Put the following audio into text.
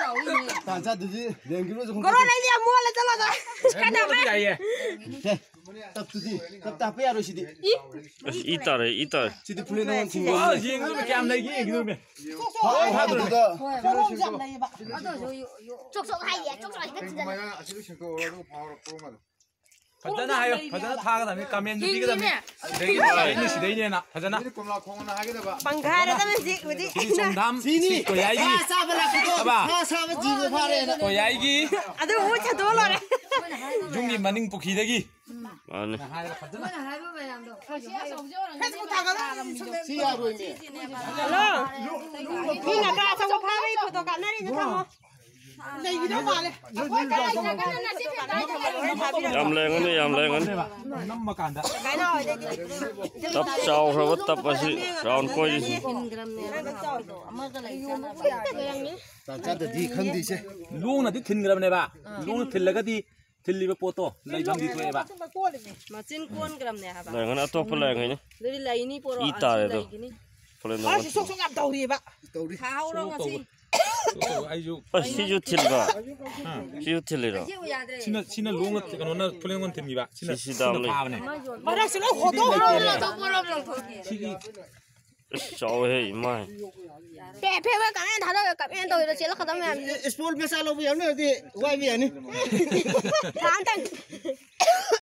단자들이 냉기로 좀. 걸어내니 뭐래 잘라서. 가다가. 답두지 답답해 아로시디. 이따래 이따. 지디 플레이는 친구. 아 이거 깜 나기 이거면. 하도가. 하잖아 하요. 하잖아 타가 다음에 까면 누비가 다음에. 내기 시대이냐 하잖아. komlakhong 하게 돼 봐. 방가라다면 지 우리. 정담. 지니. 고야이기. 봐봐. 사바 지고 파래. 고야이기. 아들 오차 돌아래. 중립 만능 복희대기. 아니. 페이스북 타가는 시야로이니. 헬로. 핑아 가서 파베이 포토 가나리 좀 내 이름 말해. 얌랭은 얌랭은. 넘어간다. tập sau rồi bắt tậpasi round coi đi. 단자들이 컨디션. 롱나디 틴그라네 봐. 롱 틸라가디 틸리베 포토 라이방디 토에 봐. 마진 꼰 그럼네 하바. Lengan atau apa lengan ini? 우리 라인이 보러 Ita itu. Paling nama. 속속 앞 다우리 봐. 우리 가오로 같이. 아이주 Siu tilba. Siu tilira. 신나 롱나 그거나 플레이건 템이봐. 신나 파네. 말하시는 호도 Jauh imai. 배배 가면 다들 가면 또 이렇게 하다 보면 스포츠 메살로 보면 어디 와이비아니. 간단